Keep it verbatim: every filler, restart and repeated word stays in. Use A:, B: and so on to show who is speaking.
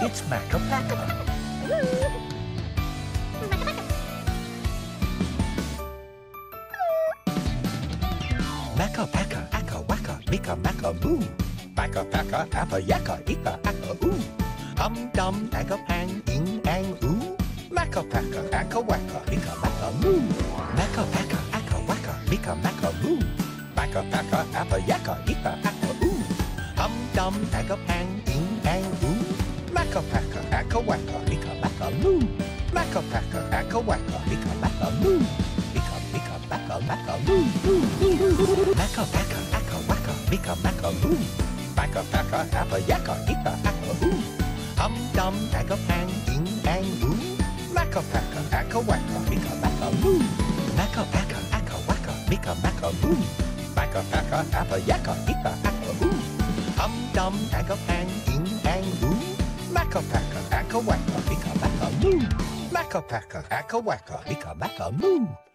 A: It's Makka Pakka. Makka Pakka, Akka Waka, Mika Makka Moo. Makka Pakka, Appa Yakka, Ika Akka Oo. Hum Dum Akka Pang, Ing Ang Oo. Makka Pakka, Akka Waka, Mika Makka Moo. Makka Pakka, Akka Waka, Mika Makka Moo. Makka Pakka, Appa Yakka, Ika Akka Oo. Hum Dum Akka Pang, Ing Ang Oo. Makka Pakka, Akka Waka, Mika Makka Moo. Makka Pakka, Akka Waka, Mika Makka Moo. Mika Mika Makka Makka Moo. Makka Pakka, Akka Waka, Mika Makka Moo. Makka Pakka, Appa Yakka, Ika Akka Oo. Hum Dum Akka Pang, Ing Ang Oo. Makka Pakka, Akka Waka, Mika Makka Moo. Makka Pakka, Akka Waka, Mika Makka Moo. Makka Pakka, Appa Yakka, Ika Akka Oo. Hum Dum Akka Pang, Ing Ang Oo. Makka Pakka, Akka Waka, Mika Makka Moo. Makka Pakka, Akka Waka, Mika Makka Moo.